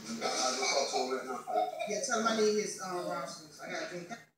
I'll just talk to him right now. Yeah, tell him I need his rosters. I gotta drink that.